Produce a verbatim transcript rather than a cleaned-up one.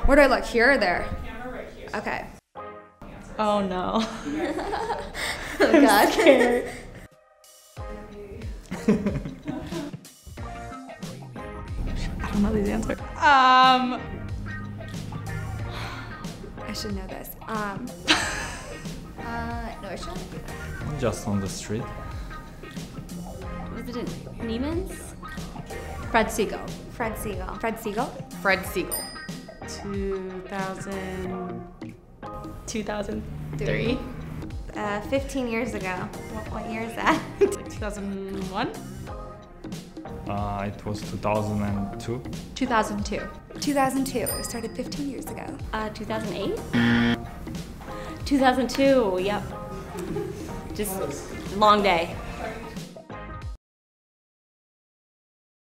Where do I look? Here or there? Camera right here. Okay. Oh no. Oh God. Scared. I don't know these answers. Um. I should know this. Um. uh, no, I shouldn't. Just on the street. Was it in Neiman's? Fred Siegel. Fred Siegel. Fred Siegel? Fred Siegel. two thousand. two thousand three. Uh, fifteen years ago. What, what year is that? two thousand one. Uh, it was two thousand two. two thousand two. two thousand two. It started fifteen years ago. Uh, two thousand eight? two thousand two, yep. Just long day.